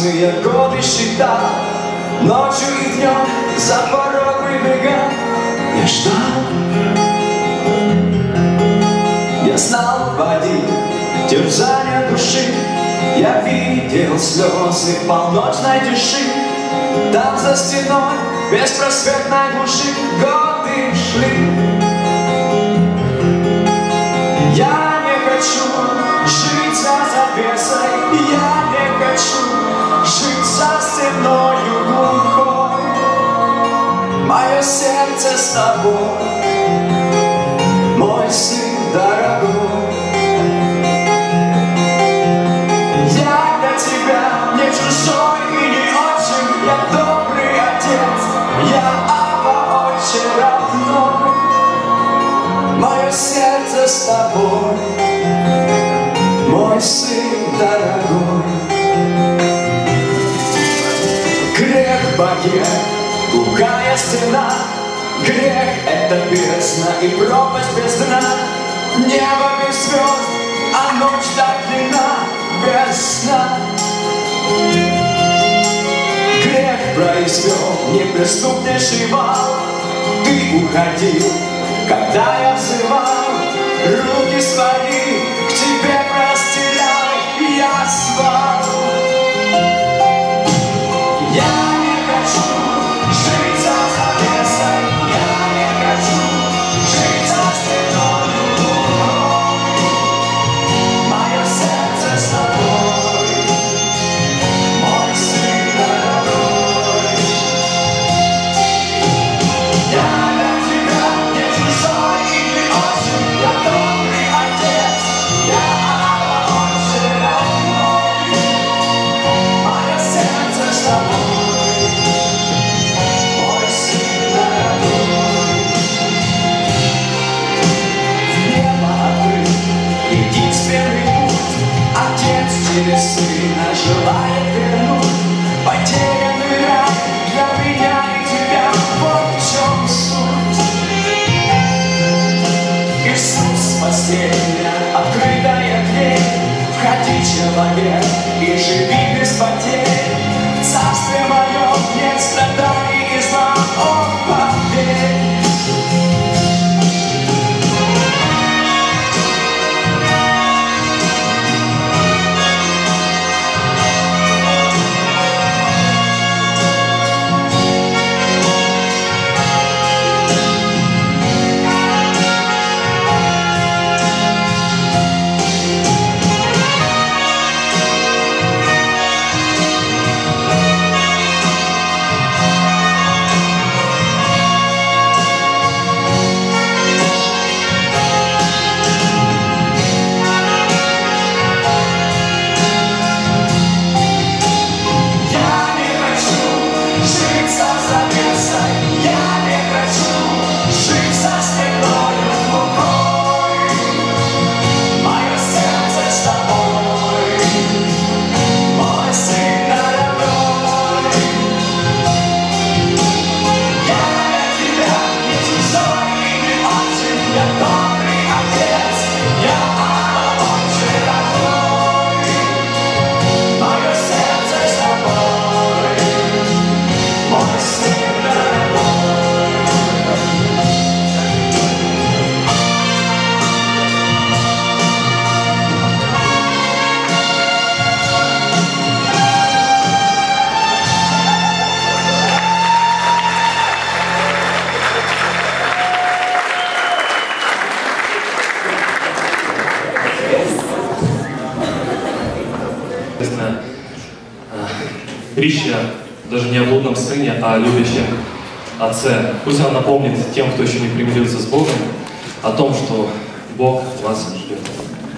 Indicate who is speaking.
Speaker 1: Прекрасные годы считал, ночью и днем за порог выбегал. Я ждал, я знал води, терзания души. Я видел слезы полночной тиши. Там за стеной беспросветной глуши годы шли. Я не хочу жить за завесой, я не хочу жить за стеною глухой. Мое сердце с тобой, мой сын дорогой. Я для тебя не чужой и не отчим, я добрый отец, я Абба, отче родной. Мое сердце с тобой, мой сын дорогой. Грех богет, глухая стена, грех — это бездна и пропасть без дна. Небо без звезд, а ночь так длинна, без сна. Грех произвел неприступнейший вал. Ты уходил, когда я взывал, руки свои к тебе простирал, я звал. Я не хочу жить за завесой, я не хочу жить за стеной глухой. Мое сердце с тобой, мой сын дорогой. Я для тебя не чужой и не отчим, я добрый отец, я Абба, отче родной. Мое сердце с тобой, мой сын дорогой. В небо открыт единственный путь, Отец через Сына желает вернуть потерянный рай для меня и тебя. Вот в чем суть. Иисус спасение, открытая дверь. Входи, человек, и живи без потерь. В царстве моем нет страданий и зла, о, поверь.
Speaker 2: Притча даже не о блудном сыне, а о любящем отце. Пусть она напомнит тем, кто еще не примирился с Богом, о том, что Бог вас ждет.